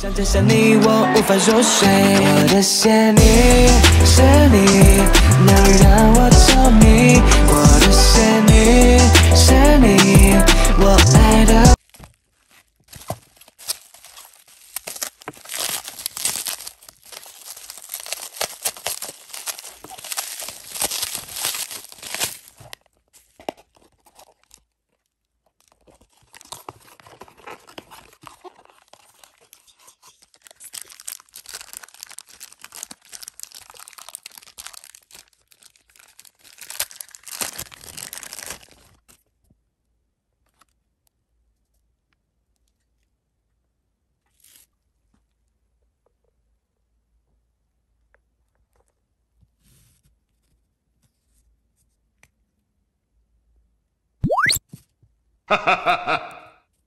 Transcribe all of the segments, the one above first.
想见想你，我无法入睡。我的陷阱是你，能让我着迷。我的陷阱是你，我爱的。 哈哈哈哈！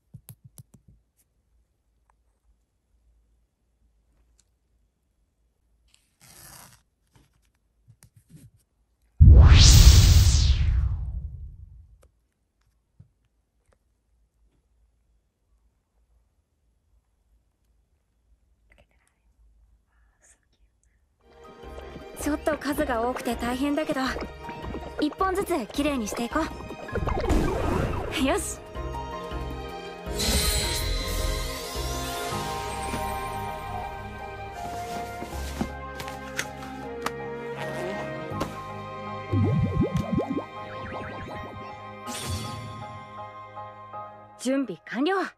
ちょっと数が多くて大変だけど、一本ずつきれいにしていこう。よし。準備完了。